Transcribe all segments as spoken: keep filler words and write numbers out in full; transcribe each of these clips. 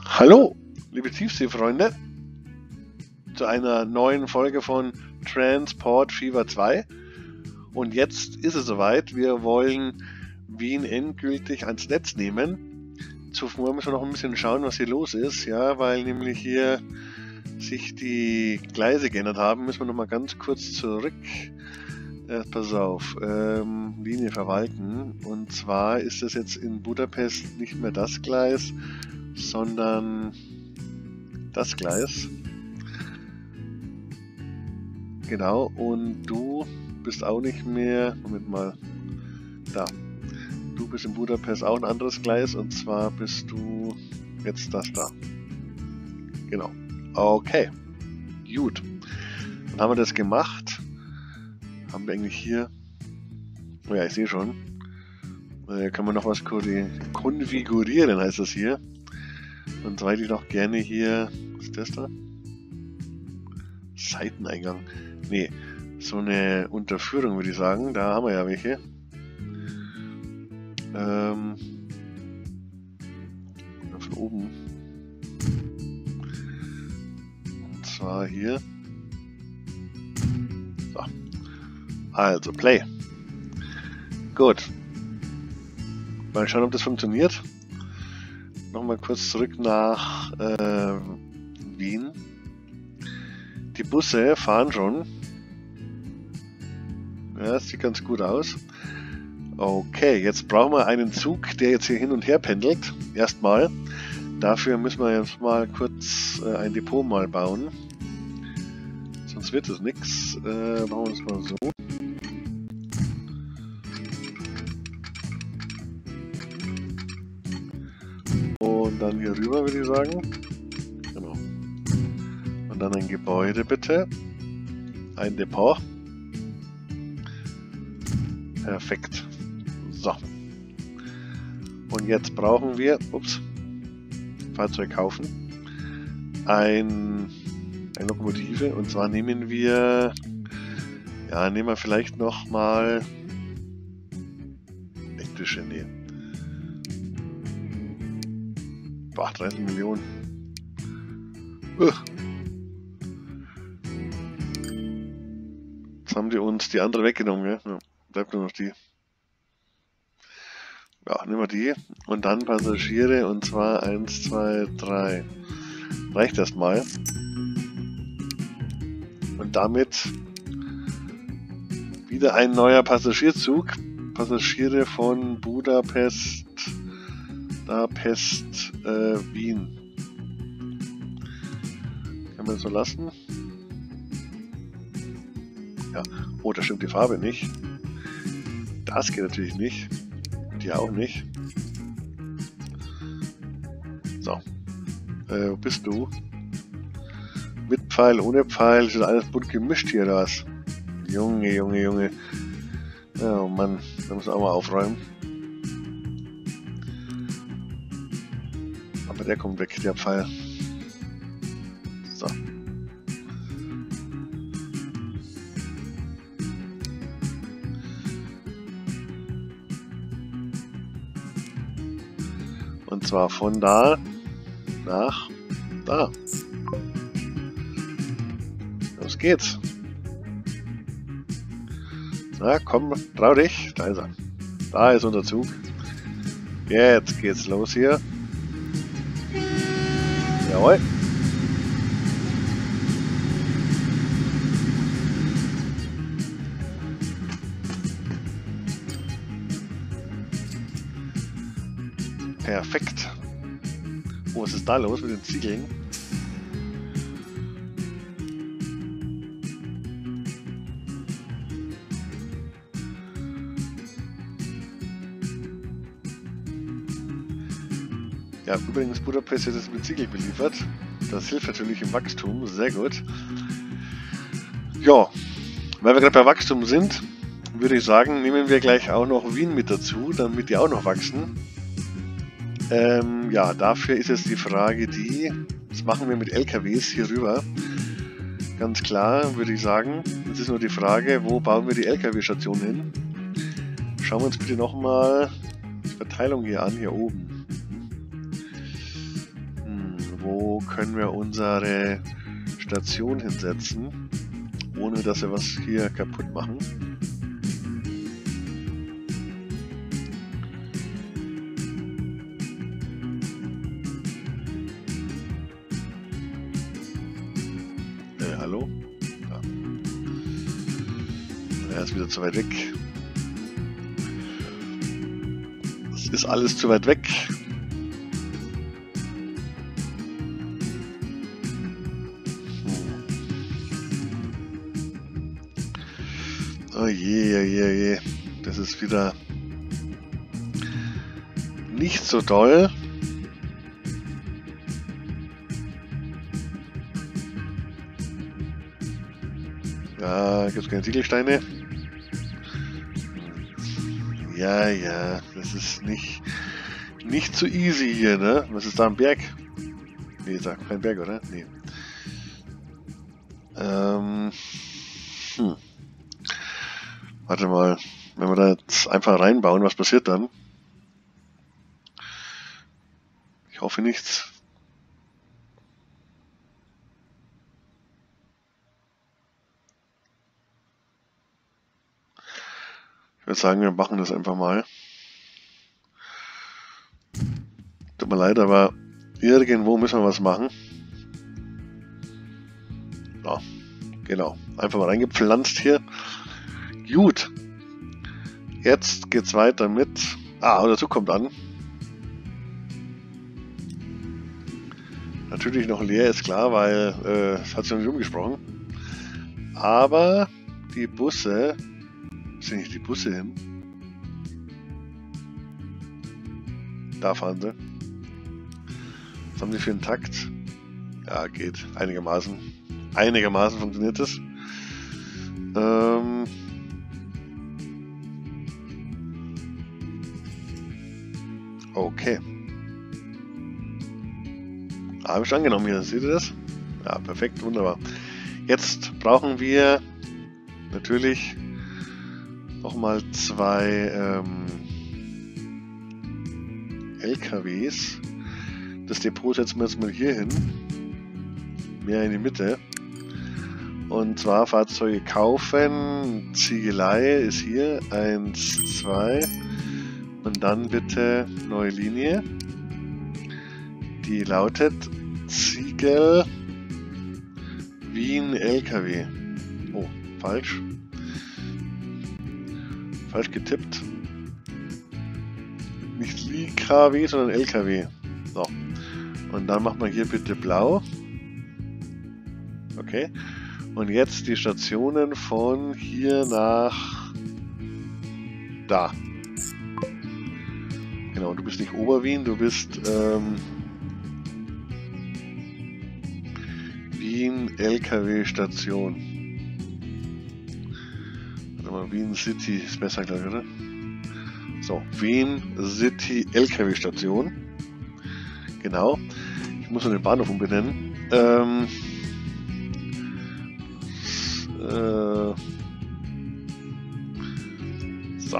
Hallo, liebe Tiefseefreunde, zu einer neuen Folge von Transport Fever zwei. Und jetzt ist es soweit, wir wollen Wien endgültig ans Netz nehmen. Zuvor müssen wir noch ein bisschen schauen, was hier los ist, ja, weil nämlich hier sich die Gleise geändert haben. Müssen wir noch mal ganz kurz zurück. Äh, pass auf, ähm, Linie verwalten. Und zwar ist es jetzt in Budapest nicht mehr das Gleis, sondern das Gleis. Genau, und du bist auch nicht mehr, Moment mal, da. Du bist in Budapest auch ein anderes Gleis, und zwar bist du jetzt das da. Genau. Okay. Gut. Dann haben wir das gemacht. Haben wir eigentlich hier, oh ja, ich sehe schon, äh, kann man noch was konfigurieren, heißt das hier. Und zwar hätte ich noch gerne hier, was ist das da? Seiteneingang. Nee, so eine Unterführung würde ich sagen. Da haben wir ja welche. Ähm, von oben. Und zwar hier. So. Also, Play. Gut. Mal schauen, ob das funktioniert. Nochmal kurz zurück nach äh, Wien. Die Busse fahren schon. Ja, das sieht ganz gut aus. Okay, jetzt brauchen wir einen Zug, der jetzt hier hin und her pendelt. Erstmal. Dafür müssen wir jetzt mal kurz äh, ein Depot mal bauen. Sonst wird es nichts. Äh, machen wir das mal so. Und dann hier rüber, würde ich sagen. Genau. Und dann ein Gebäude bitte. Ein Depot. Perfekt. So. Und jetzt brauchen wir, ups, Fahrzeug kaufen. Ein, eine Lokomotive. Und zwar nehmen wir, ja, nehmen wir vielleicht noch mal elektrische, nee. Boah, dreißig Millionen. Uh. Jetzt haben die uns die andere weggenommen, ja? Ja, bleibt nur noch die. Ja, nehmen wir die. Und dann Passagiere, und zwar eins, zwei, drei. Reicht erstmal. Und damit wieder ein neuer Passagierzug. Passagiere von Budapest, da Pest, äh, Wien. Kann man so lassen. Ja, oh, da stimmt die Farbe nicht. Das geht natürlich nicht. Die auch nicht. So. Äh, wo bist du? Mit Pfeil, ohne Pfeil. Das ist alles bunt gemischt hier, oder was? Junge, Junge, Junge. Oh Mann, da müssen wir auch mal aufräumen. Aber der kommt weg, der Pfeil. So. Und zwar von da nach da. Los geht's. Na komm, trau dich. Da ist er. Da ist unser Zug. Jetzt geht's los hier. Jawohl. Perfekt. Oh, was ist da los mit den Ziegeln? Ja, übrigens Budapest ist jetzt mit Ziegel beliefert. Das hilft natürlich im Wachstum, sehr gut. Ja, weil wir gerade bei Wachstum sind, würde ich sagen, nehmen wir gleich auch noch Wien mit dazu, damit die auch noch wachsen. Ähm, ja, dafür ist jetzt die Frage die, was machen wir mit L K Ws hier rüber? Ganz klar, würde ich sagen. Jetzt ist nur die Frage, wo bauen wir die L K W-Station hin? Schauen wir uns bitte nochmal die Verteilung hier an, hier oben. Hm. wo können wir unsere Station hinsetzen, ohne dass wir was hier kaputt machen. Äh, hallo? Ja. Er ist wieder zu weit weg. Es ist alles zu weit weg. Oh je, oh je, oh je. Das ist wieder nicht so toll. Ja, gibt es keine Ziegelsteine. Ja, ja, das ist nicht, nicht so easy hier, ne? Was ist da am Berg? Nee, ist da kein Berg, oder? Nee. Ähm, hm. Warte mal, wenn wir da jetzt einfach reinbauen, was passiert dann? Ich hoffe nichts. Ich würde sagen, wir machen das einfach mal. Tut mir leid, aber irgendwo müssen wir was machen. Ja, genau. Einfach mal reingepflanzt hier. Gut. Jetzt geht's weiter mit... Ah, dazu kommt an. Natürlich noch leer, ist klar, weil äh, es hat sich noch nicht umgesprochen. Aber die Busse... Sind nicht die Busse hin? Da fahren sie. Was haben die für einen Takt? Ja, geht. Einigermaßen. Einigermaßen funktioniert es. Ähm... Okay. Habe ich angenommen hier, seht ihr das? Ja, perfekt, wunderbar. Jetzt brauchen wir natürlich nochmal zwei ähm, L K Ws. Das Depot setzen wir jetzt mal hier hin. Mehr in die Mitte. Und zwar Fahrzeuge kaufen. Ziegelei ist hier. Eins, zwei. Und dann bitte neue Linie. Die lautet Ziegel Wien L K W. Oh, falsch. Falsch getippt. Nicht L K W, sondern L K W. So. Und dann machen wir hier bitte blau. Okay. Und jetzt die Stationen von hier nach da. Genau, du bist nicht Oberwien, du bist ähm, Wien L K W Station. Warte mal, Wien City ist besser, glaube ich, oder? So, Wien City L K W Station. Genau. Ich muss nur den Bahnhof umbenennen. Ähm, äh, so.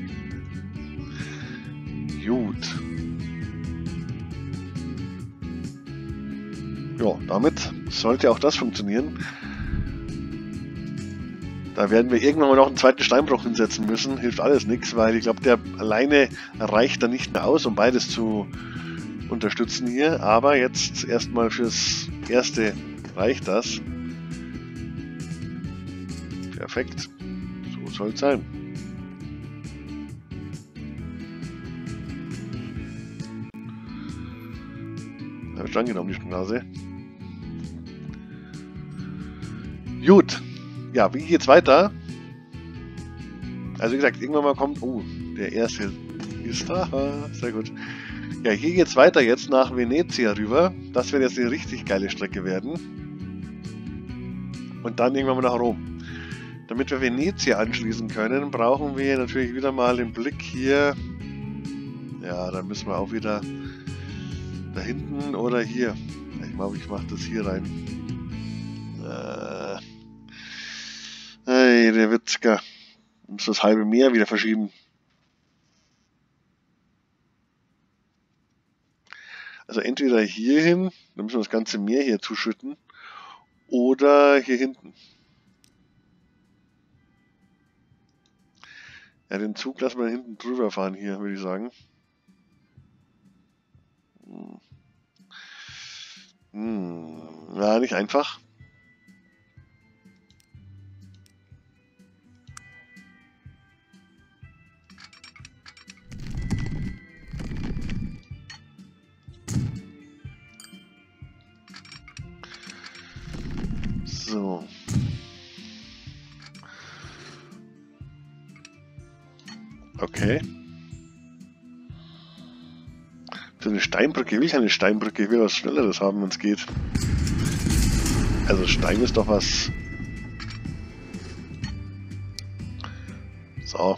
Gut. Ja, damit sollte auch das funktionieren. Da werden wir irgendwann mal noch einen zweiten Steinbruch hinsetzen müssen. Hilft alles nichts, weil ich glaube, der alleine reicht dann nicht mehr aus, um beides zu unterstützen hier. Aber jetzt erstmal fürs Erste reicht das. Perfekt. So soll es sein. Habe ich angenommen, die Nase. Gut. Ja, wie geht's weiter? Also wie gesagt, irgendwann mal kommt... Oh, der erste ist da. Sehr gut. Ja, hier geht's weiter jetzt nach Venezia rüber. Das wird jetzt eine richtig geile Strecke werden. Und dann irgendwann mal nach Rom. Damit wir Venezia anschließen können, brauchen wir natürlich wieder mal den Blick hier. Ja, dann müssen wir auch wieder da hinten oder hier. Ich glaube, ich mache das hier rein. Äh, hey, der Witzka. Muss das halbe Meer wieder verschieben. Also entweder hier hin, dann müssen wir das ganze Meer hier zuschütten, oder hier hinten. Ja, den Zug lassen wir hinten drüber fahren hier, würde ich sagen. Hm. Hm. Ja, nicht einfach. So. Okay. So eine Steinbrücke, will ich eine Steinbrücke, ich will was Schnelleres haben, wenn es geht. Also Stein ist doch was. So.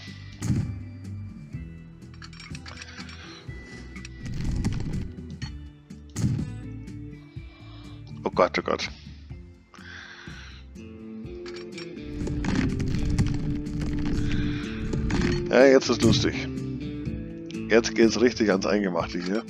Oh Gott, oh Gott. Ja, jetzt ist lustig. Jetzt geht's richtig ans Eingemachte hier.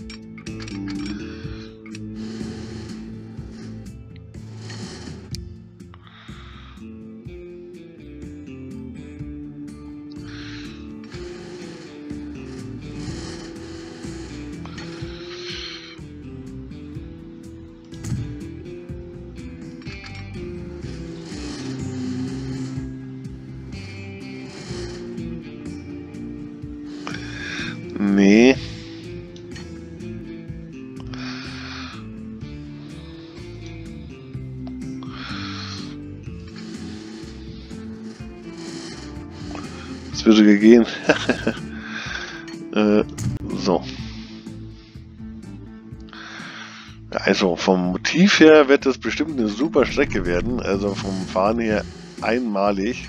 Nee. Das würde gehen. äh, so. Also vom Motiv her wird das bestimmt eine super Strecke werden. Also vom Fahren her einmalig.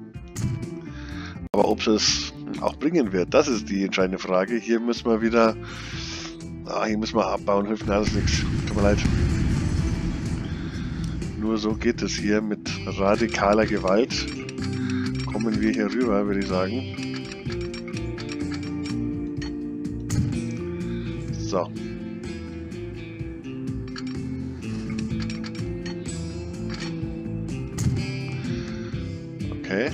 Aber ob es auch bringen wird, das ist die entscheidende Frage. Hier müssen wir wieder... Ah, hier müssen wir abbauen, hilft mir alles nichts. Tut mir leid. Nur so geht es hier mit radikaler Gewalt. Kommen wir hier rüber, würde ich sagen. So. Okay.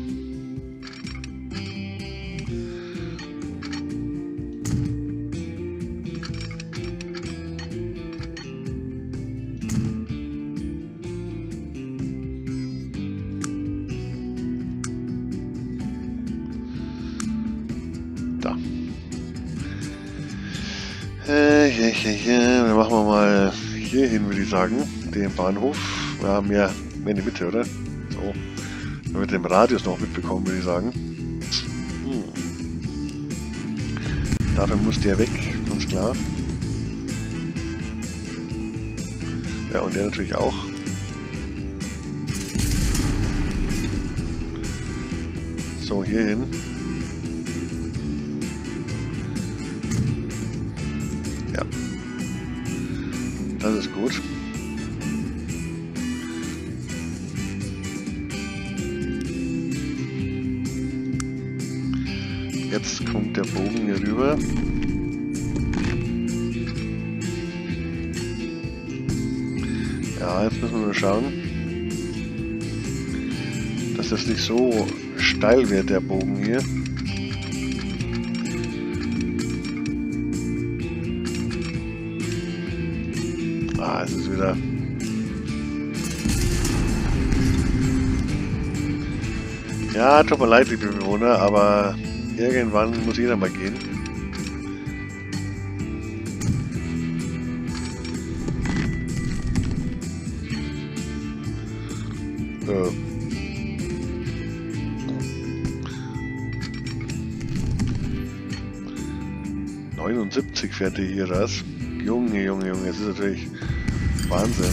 Da. Äh, ja, ja, ja. Dann machen wir mal hier hin, würde ich sagen. Den Bahnhof. Wir haben ja mehr in die Mitte, oder? So. Mit dem Radius noch mitbekommen, würde ich sagen. Hm. Dafür muss der weg, ganz klar. Ja, und der natürlich auch. So, hier hin. Ja. Das ist gut. Jetzt kommt der Bogen hier rüber. Ja, jetzt müssen wir nur schauen, dass das nicht so steil wird, der Bogen hier. Ah, es ist wieder... Ja, tut mir leid, liebe Bewohner, aber irgendwann muss jeder mal gehen. Äh. neunundsiebzig fährt die hier das. Junge, Junge, Junge, das ist natürlich Wahnsinn.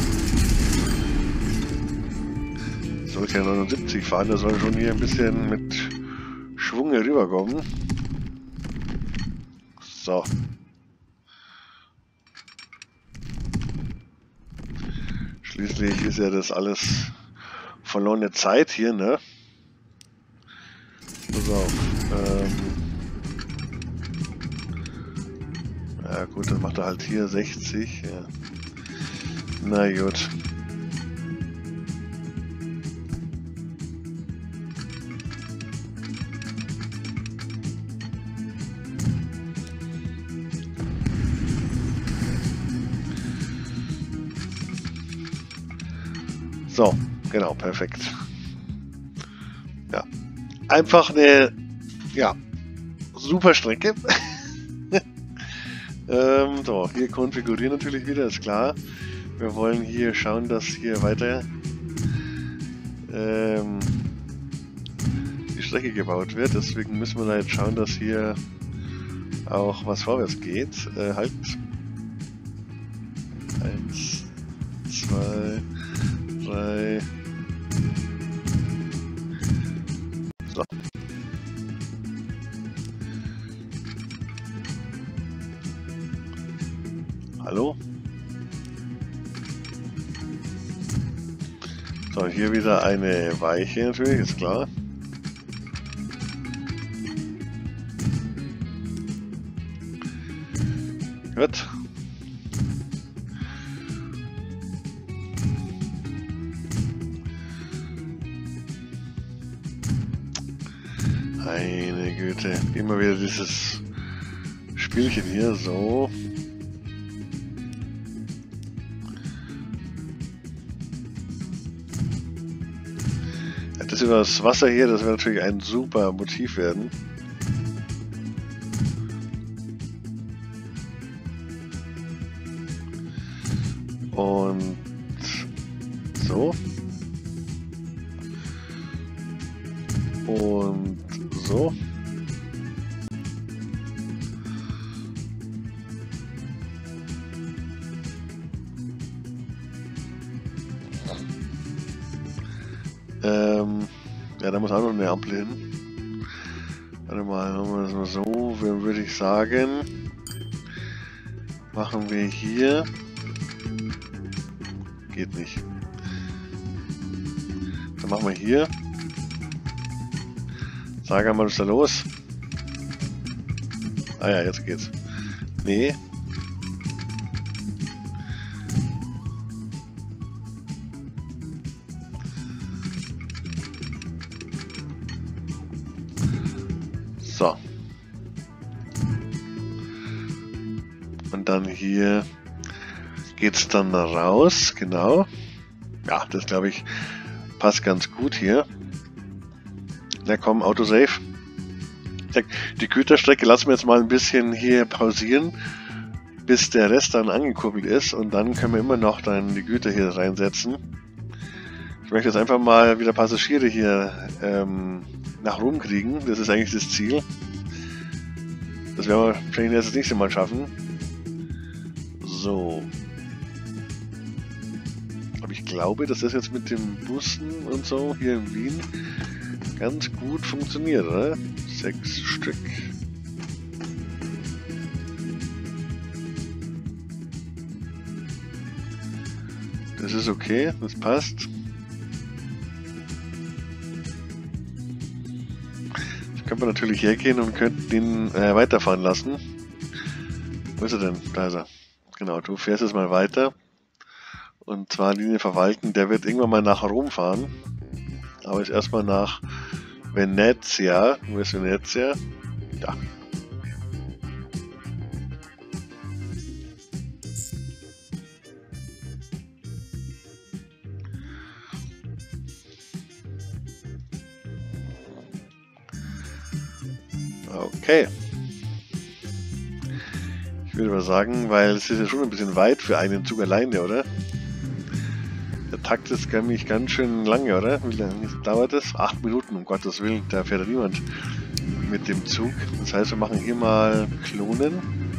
Soll ja neunundsiebzig fahren, der soll schon hier ein bisschen mit Schwung hier rüberkommen. So. Schließlich ist ja das alles verlorene Zeit hier, ne? Pass auf. Ähm Ja gut, dann macht er halt hier sechzig. Ja. Na gut. So, genau, perfekt. Ja, einfach eine, ja, super Strecke. ähm, so, hier konfigurieren natürlich wieder, ist klar. Wir wollen hier schauen, dass hier weiter ähm, die Strecke gebaut wird. Deswegen müssen wir da jetzt schauen, dass hier auch was vorwärts geht. Äh, halt. Eins, zwei, drei. So. Hallo? So, hier wieder eine Weiche natürlich, ist klar. Gut. Meine Güte, immer wieder dieses Spielchen hier, so. Das über das Wasser hier, das wird natürlich ein super Motiv werden. Und so. Und so. Ähm, ja, da muss auch noch eine Ampel hin. Warte mal, machen wir das mal so, dann würde ich sagen, machen wir hier. Geht nicht. Dann machen wir hier. Sag einmal, was ist da los? Ah ja, jetzt geht's. Nee. So. Und dann hier geht's dann raus, genau. Ja, das glaube ich passt ganz gut hier. Na komm, Autosave. Die Güterstrecke lassen wir jetzt mal ein bisschen hier pausieren, bis der Rest dann angekurbelt ist und dann können wir immer noch dann die Güter hier reinsetzen. Ich möchte jetzt einfach mal wieder Passagiere hier ähm, nach Rom kriegen. Das ist eigentlich das Ziel. Das werden wir wahrscheinlich erst das nächste Mal schaffen. So. Aber ich glaube, dass das jetzt mit den Bussen und so hier in Wien ganz gut funktioniert, oder? Sechs Stück. Das ist okay, das passt. Jetzt können wir natürlich hergehen und könnten ihn äh, weiterfahren lassen. Wo ist er denn? Da ist er. Genau, du fährst jetzt mal weiter. Und zwar Linie verwalten. Der wird irgendwann mal nach Rom fahren. Aber ist erstmal nach Venezia. Wo ist Venezia? Ja. Okay. Ich würde mal sagen, weil es ist ja schon ein bisschen weit für einen Zug alleine, oder? Der Takt ist nämlich ganz schön lange, oder? Wie lange dauert das? Acht Minuten, um Gottes Willen, da fährt ja niemand mit dem Zug. Das heißt, wir machen hier mal Klonen.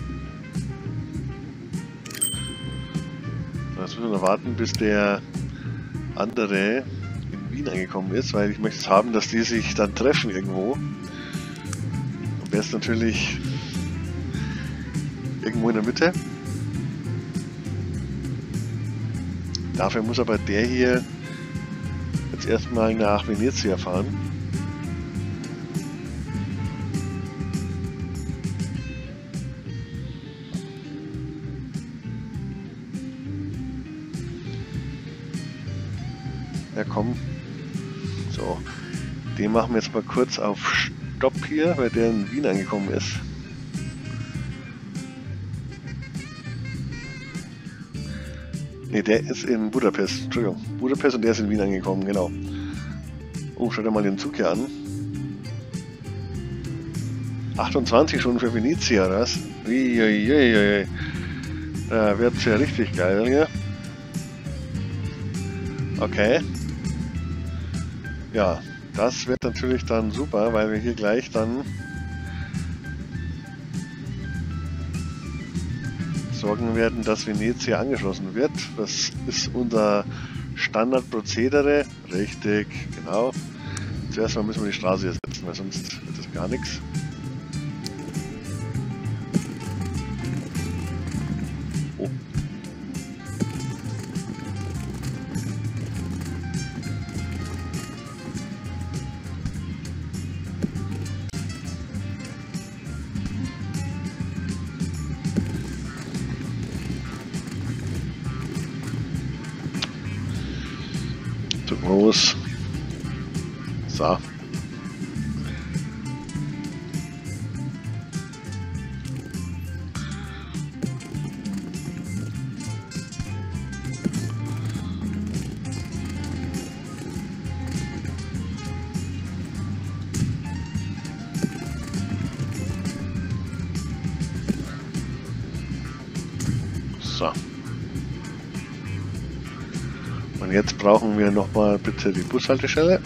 Jetzt müssen wir noch warten, bis der andere in Wien angekommen ist, weil ich möchte es haben, dass die sich dann treffen irgendwo. Am besten natürlich irgendwo in der Mitte. Dafür muss aber der hier jetzt erstmal nach Venezia fahren. Ja, komm. So. Den machen wir jetzt mal kurz auf Stopp hier, weil der in Wien angekommen ist. Ne, der ist in Budapest. Entschuldigung. Budapest und der ist in Wien angekommen, genau. Oh, schau dir mal den Zug hier an. achtundzwanzig schon für Venezia, oder was? Uiuiui. Da wird's ja richtig geil hier. Okay. Ja, das wird natürlich dann super, weil wir hier gleich dann sorgen werden, dass Venezia angeschlossen wird. Das ist unser Standardprozedere. Richtig, genau. Zuerst mal müssen wir die Straße hier setzen, weil sonst wird das gar nichts. Oh. Zu groß. So. So. Und jetzt brauchen wir nochmal bitte die Bushaltestelle.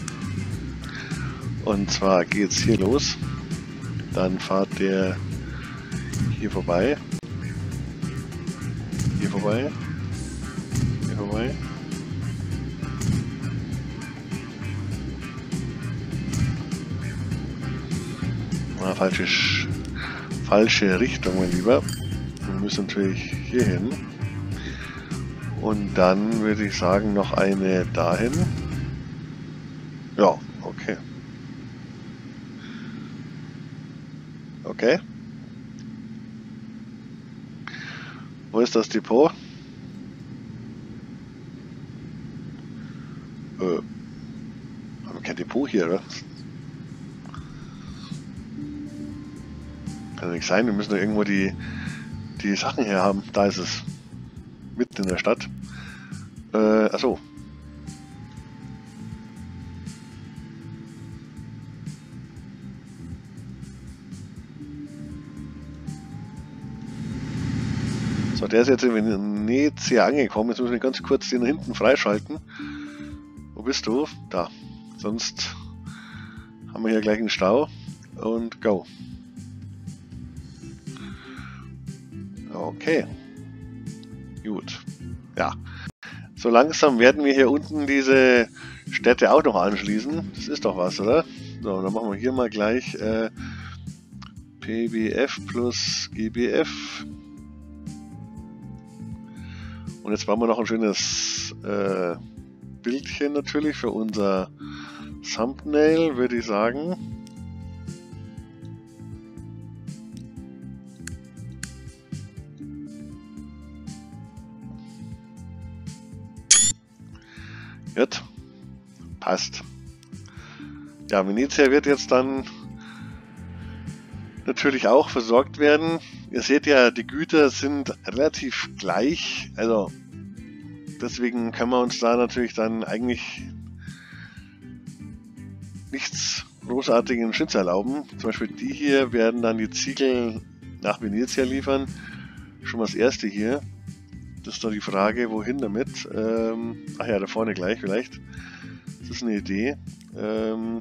Und zwar geht's hier los. Dann fahrt der hier vorbei. Hier vorbei. Hier vorbei. Ah, falsche, falsche Richtung, mein Lieber. Wir müssen natürlich hier hin. Und dann würde ich sagen, noch eine dahin. Ja, okay. Okay. Wo ist das Depot? Äh, haben wir kein Depot hier, oder? Kann ja nicht sein, wir müssen doch irgendwo die, die Sachen her haben. Da ist es. Mitten in der Stadt. Äh, achso. So, der ist jetzt in Venezia angekommen. Jetzt müssen wir ganz kurz den hinten freischalten. Wo bist du? Da. Sonst haben wir hier gleich einen Stau. Und go. Okay. Gut. Ja. So langsam werden wir hier unten diese Städte auch noch anschließen. Das ist doch was, oder? So, dann machen wir hier mal gleich äh, P B F plus G B F. Und jetzt machen wir noch ein schönes äh, Bildchen natürlich für unser Thumbnail, würde ich sagen. Gut. Passt. Ja, Venezia wird jetzt dann natürlich auch versorgt werden. Ihr seht ja, die Güter sind relativ gleich, also deswegen können wir uns da natürlich dann eigentlich nichts großartigen Schnitt erlauben. Zum Beispiel die hier werden dann die Ziegel nach Venezia liefern. Schon mal das erste hier. Das ist doch die Frage, wohin damit? Ähm, ach ja, da vorne gleich vielleicht. Das ist eine Idee. Ähm,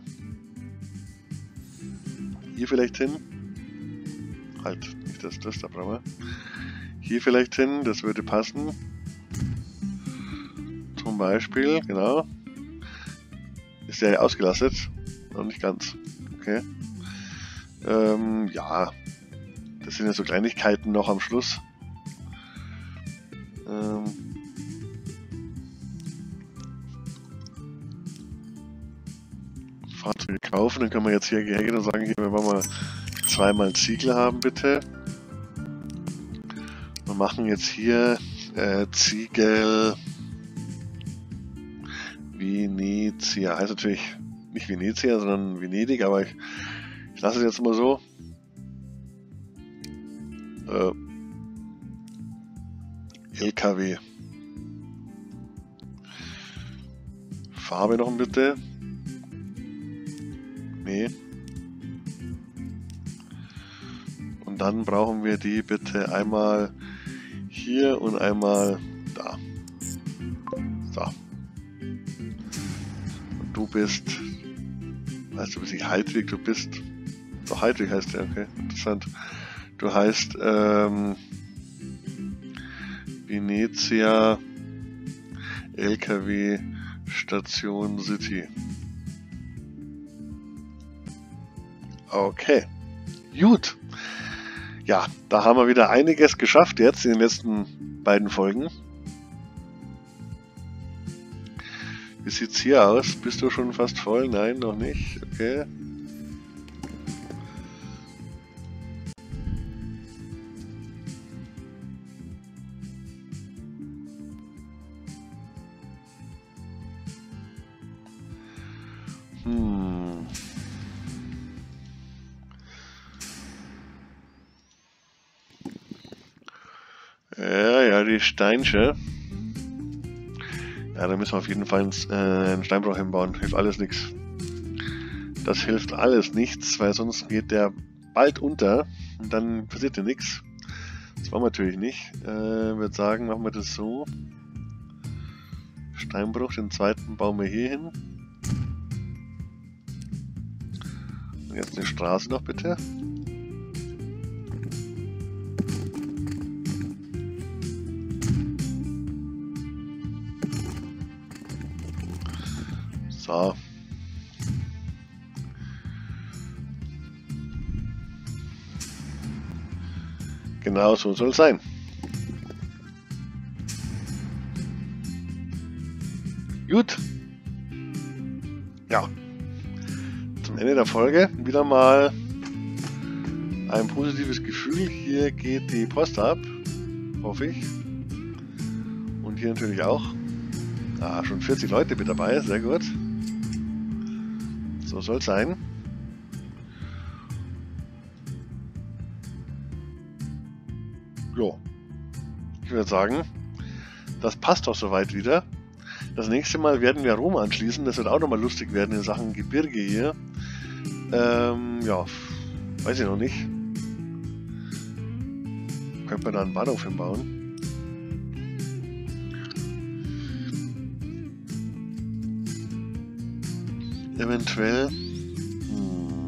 hier vielleicht hin. Halt, nicht das, das, da brauchen wir. Hier vielleicht hin, das würde passen. Zum Beispiel, genau. Ist der ausgelastet? Noch nicht ganz. Okay. Ähm, ja. Das sind ja so Kleinigkeiten noch am Schluss. Ähm. Fahrzeug kaufen, dann können wir jetzt hier gehen und sagen, hier, wir wollen mal zweimal Ziegel haben, bitte. Wir machen jetzt hier äh, Ziegel Venezia. Heißt natürlich nicht Venezia, sondern Venedig, aber ich, ich lasse es jetzt mal so. Äh, L K W. Farbe noch bitte. Nee. Und dann brauchen wir die bitte einmal hier und einmal da. So. Und du bist, weißt du, bist nicht Heidwig, du bist, doch Heidwig heißt der, okay, interessant. Du heißt ähm, Venezia L K W Station City. Okay, gut. Ja, da haben wir wieder einiges geschafft jetzt in den letzten beiden Folgen. Wie sieht's hier aus? Bist du schon fast voll? Nein, noch nicht. Okay. Hm. Ja, ja, die Steinsche. Ja, da müssen wir auf jeden Fall einen, äh, einen Steinbruch hinbauen. Hilft alles nichts. Das hilft alles nichts, weil sonst geht der bald unter und dann passiert ja nichts. Das wollen wir natürlich nicht. Ich äh, würde sagen, machen wir das so. Steinbruch, den zweiten bauen wir hier hin. Und jetzt eine Straße noch bitte. So. Genau so soll es sein. Gut. Ja. Zum Ende der Folge wieder mal ein positives Gefühl. Hier geht die Post ab. Hoffe ich. Und hier natürlich auch. Ah, schon vierzig Leute mit dabei. Sehr gut. So soll es sein. Jo. Ich würde sagen, das passt doch soweit wieder. Das nächste Mal werden wir Rom anschließen. Das wird auch nochmal lustig werden in Sachen Gebirge hier. Ähm, ja, weiß ich noch nicht. Könnte man da einen Bahnhof hinbauen? Eventuell. Hm.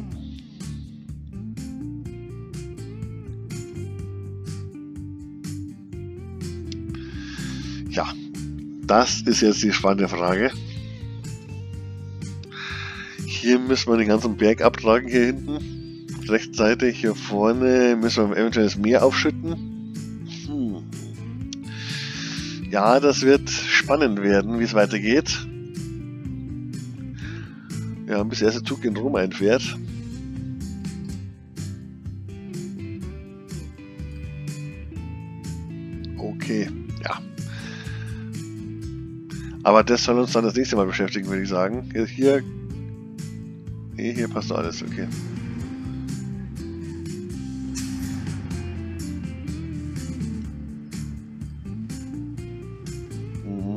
Ja, das ist jetzt die spannende Frage. Hier müssen wir den ganzen Berg abtragen, hier hinten. Rechtsseitig, hier vorne müssen wir eventuell das Meer aufschütten. Hm. Ja, das wird spannend werden, wie es weitergeht. Ja, bis der erste Zug in Rom einfährt. Okay, ja. Aber das soll uns dann das nächste Mal beschäftigen, würde ich sagen. Hier, nee, hier passt doch alles, okay. Mhm.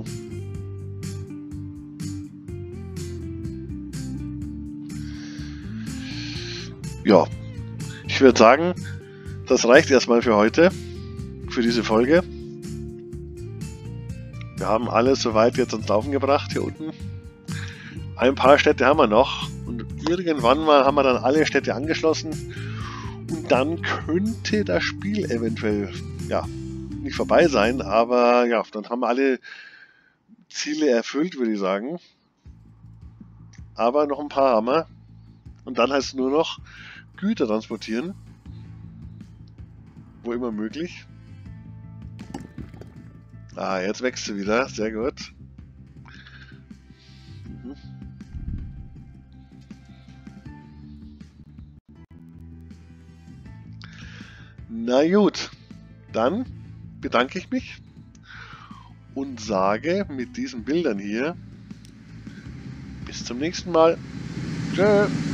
Ja, ich würde sagen, das reicht erstmal für heute, für diese Folge. Wir haben alles soweit jetzt ans Laufen gebracht hier unten. Ein paar Städte haben wir noch und irgendwann mal haben wir dann alle Städte angeschlossen und dann könnte das Spiel eventuell, ja, nicht vorbei sein, aber ja, dann haben wir alle Ziele erfüllt, würde ich sagen. Aber noch ein paar haben wir und dann heißt es nur noch Güter transportieren, wo immer möglich. Ah, jetzt wächst sie wieder. Sehr gut. Mhm. Na gut, dann bedanke ich mich und sage mit diesen Bildern hier Bis zum nächsten Mal. Tschö.